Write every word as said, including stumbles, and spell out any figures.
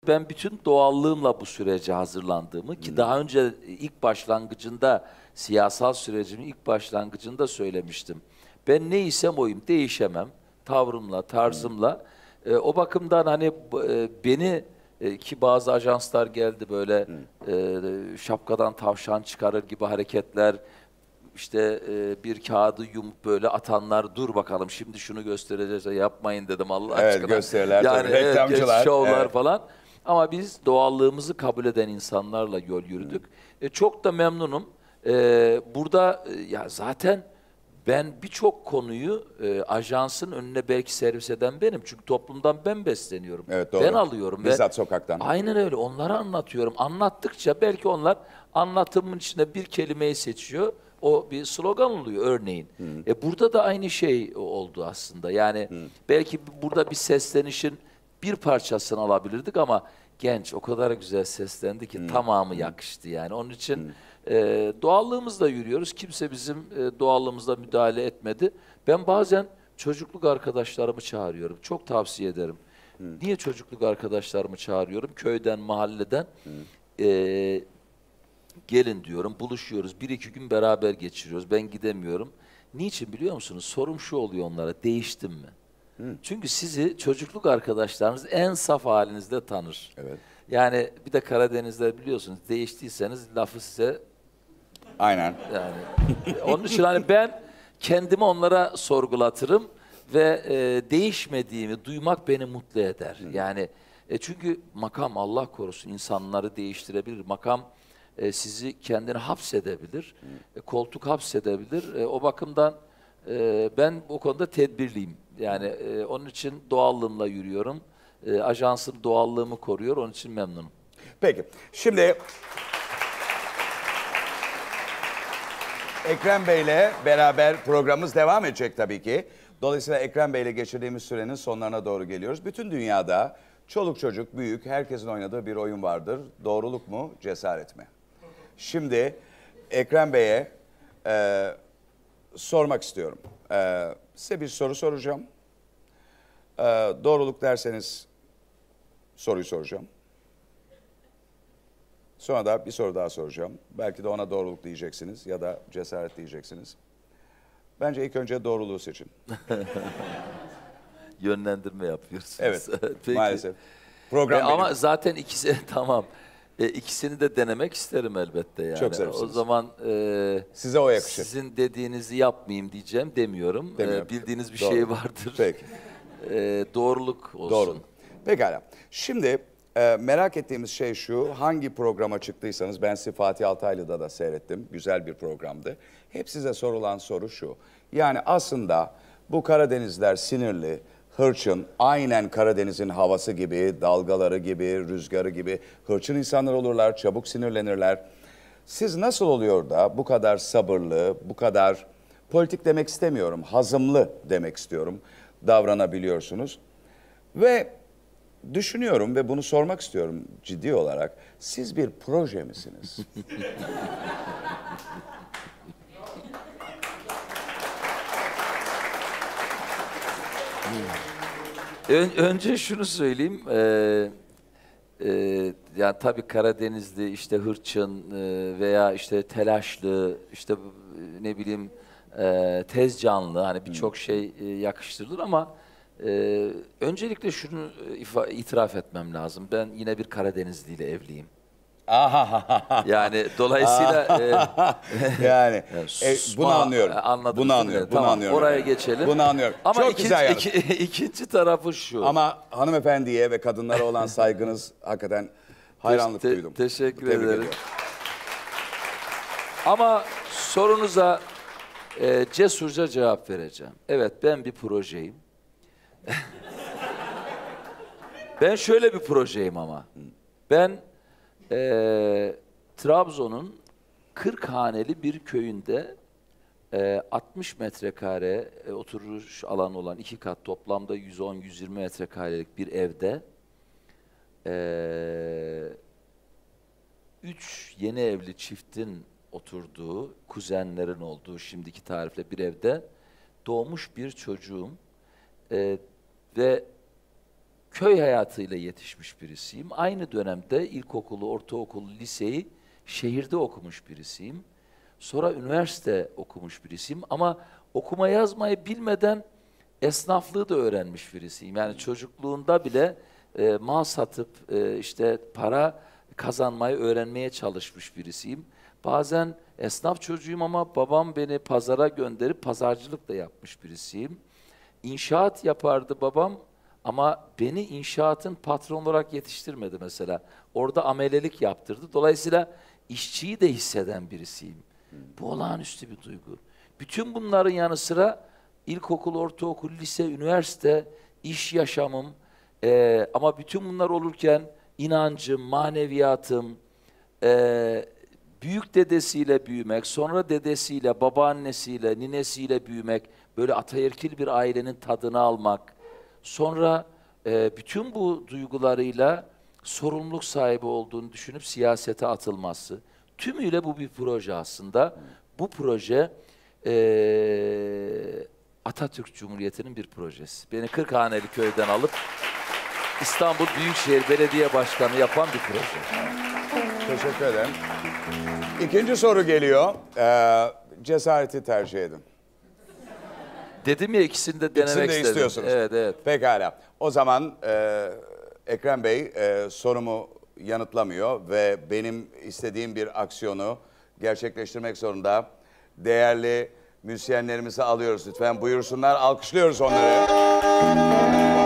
ben bütün doğallığımla bu sürece hazırlandığımı ki hmm. daha önce ilk başlangıcında, siyasal sürecimin ilk başlangıcında söylemiştim. Ben neysem oyum, değişemem. Tavrımla, tarzımla. Hmm. E, o bakımdan hani e, beni e, ki bazı ajanslar geldi böyle hmm. e, şapkadan tavşan çıkarır gibi hareketler, işte e, bir kağıdı yumup böyle atanlar, dur bakalım şimdi şunu göstereceğiz, yapmayın dedim Allah evet, aşkına. Gösteriler, yani tabii, reklamcılar. Evet, şovlar evet. falan. Ama biz doğallığımızı kabul eden insanlarla yol yürüdük. Hmm. E, çok da memnunum. E, burada e, ya zaten ben birçok konuyu e, ajansın önüne belki servis eden benim. Çünkü toplumdan ben besleniyorum. Evet, doğru. Ben alıyorum. Bizzat ve sokaktan. Aynen öyle. Onlara anlatıyorum. Anlattıkça belki onlar anlatımın içinde bir kelimeyi seçiyor. O bir slogan oluyor örneğin. Hmm. E burada da aynı şey oldu aslında. Yani hmm. belki burada bir seslenişin bir parçasını alabilirdik ama genç o kadar güzel seslendi ki hmm. tamamı hmm. yakıştı yani. Onun için hmm. e, doğallığımızla yürüyoruz. Kimse bizim e, doğallığımızla müdahale etmedi. Ben bazen çocukluk arkadaşlarımı çağırıyorum. Çok tavsiye ederim. Hmm. Niye çocukluk arkadaşlarımı çağırıyorum? Köyden, mahalleden. Hmm. E, Gelin diyorum, buluşuyoruz. Bir iki gün beraber geçiriyoruz. Ben gidemiyorum. Niçin biliyor musunuz? Sorum şu oluyor onlara, değiştim mi? Hı. Çünkü sizi çocukluk arkadaşlarınız en saf halinizde tanır. Evet. Yani bir de Karadenizler biliyorsunuz, değiştiyseniz lafı size... Aynen. Yani onun için hani ben kendimi onlara sorgulatırım ve e, değişmediğimi duymak beni mutlu eder. Hı. Yani e, çünkü makam Allah korusun insanları değiştirebilir. Makam E, sizi kendine hapsedebilir, e, koltuk hapsedebilir. E, o bakımdan e, ben o konuda tedbirliyim. Yani e, onun için doğallığımla yürüyorum. E, ajansım doğallığımı koruyor, onun için memnunum. Peki, şimdi Ekrem Bey'le beraber programımız devam edecek tabii ki. Dolayısıyla Ekrem Bey'le geçirdiğimiz sürenin sonlarına doğru geliyoruz. Bütün dünyada çoluk çocuk, büyük, herkesin oynadığı bir oyun vardır. Doğruluk mu, cesaret mi? Şimdi Ekrem Bey'e e, sormak istiyorum. E, size bir soru soracağım. E, doğruluk derseniz soruyu soracağım. Sonra da bir soru daha soracağım. Belki de ona doğruluk diyeceksiniz ya da cesaret diyeceksiniz. Bence ilk önce doğruluğu seçin. Yönlendirme yapıyorsunuz. Evet, maalesef. Program e, ama zaten ikisi tamam. E, ikisini de denemek isterim elbette yani. Çok seversiniz. O zaman e, size o yakışır. Sizin dediğinizi yapmayayım diyeceğim demiyorum. E, bildiğiniz bir Doğru. şey vardır. Peki. E, doğruluk olsun. Doğruluk. Pekala. Şimdi e, merak ettiğimiz şey şu. Hangi programa çıktıysanız, ben sizi Fatih Altaylı'da da seyrettim. Güzel bir programdı. Hep size sorulan soru şu. Yani aslında bu Karadenizler sinirli, hırçın, aynen Karadeniz'in havası gibi, dalgaları gibi, rüzgarı gibi hırçın insanlar olurlar, çabuk sinirlenirler. Siz nasıl oluyor da bu kadar sabırlı, bu kadar, politik demek istemiyorum, hazımlı demek istiyorum, davranabiliyorsunuz? Ve düşünüyorum ve bunu sormak istiyorum ciddi olarak, siz bir proje misiniz? Ön, önce şunu söyleyeyim, ee, e, yani tabii Karadenizli, işte hırçın e, veya işte telaşlı, işte ne bileyim e, tez canlı, hani birçok şey e, yakıştırılır ama e, öncelikle şunu ifa, itiraf etmem lazım. Ben yine bir Karadenizli ile evliyim. Yani dolayısıyla e, yani e, bunu anlıyorum. Anladım. Bunu anlıyorum. Bunu tamam, anlıyorum. Oraya geçelim. Bunu anlıyorum. Ama Çok ikinci, güzel iki, ikinci tarafı şu. Ama hanımefendiye ve kadınlara olan saygınız hakikaten hayranlık te, duydum. Teşekkür Tebrik ederim. ediyorum. Ama sorunuza e, cesurca cevap vereceğim. Evet, ben bir projeyim. Ben şöyle bir projeyim ama. Ben e, Trabzon'un kırk haneli bir köyünde e, altmış metrekare e, oturuş alanı olan iki kat, toplamda yüz on yüz yirmi metrekarelik bir evde e, üç yeni evli çiftin oturduğu, kuzenlerin olduğu şimdiki tarifle bir evde doğmuş bir çocuğum e, ve köy hayatıyla yetişmiş birisiyim. Aynı dönemde ilkokulu, ortaokulu, liseyi şehirde okumuş birisiyim. Sonra üniversite okumuş birisiyim ama okuma yazmayı bilmeden esnaflığı da öğrenmiş birisiyim. Yani çocukluğunda bile e, mal satıp e, işte para kazanmayı öğrenmeye çalışmış birisiyim. Bazen esnaf çocuğuyum ama babam beni pazara gönderip pazarcılık da yapmış birisiyim. İnşaat yapardı babam ama beni inşaatın patron olarak yetiştirmedi mesela. Orada amelelik yaptırdı. Dolayısıyla işçiyi de hisseden birisiyim. Bu olağanüstü bir duygu. Bütün bunların yanı sıra ilkokul, ortaokul, lise, üniversite, iş yaşamım e, ama bütün bunlar olurken inancım, maneviyatım, e, büyük dedesiyle büyümek, sonra dedesiyle, babaannesiyle, ninesiyle büyümek, böyle ataerkil bir ailenin tadını almak, sonra e, bütün bu duygularıyla sorumluluk sahibi olduğunu düşünüp siyasete atılması. Tümüyle bu bir proje aslında. Bu proje e, Atatürk Cumhuriyeti'nin bir projesi. Beni Kırkhaneli köyden alıp İstanbul Büyükşehir Belediye Başkanı yapan bir proje. Teşekkür ederim. İkinci soru geliyor. Ee, cesareti tercih edin. Dedim ya ikisini de denemek İkisini de istedim. istiyorsunuz. Evet, evet. Pekala. O zaman e, Ekrem Bey e, sorumu yanıtlamıyor ve benim istediğim bir aksiyonu gerçekleştirmek zorunda. Değerli müzisyenlerimizi alıyoruz lütfen. Buyursunlar. Alkışlıyoruz onları.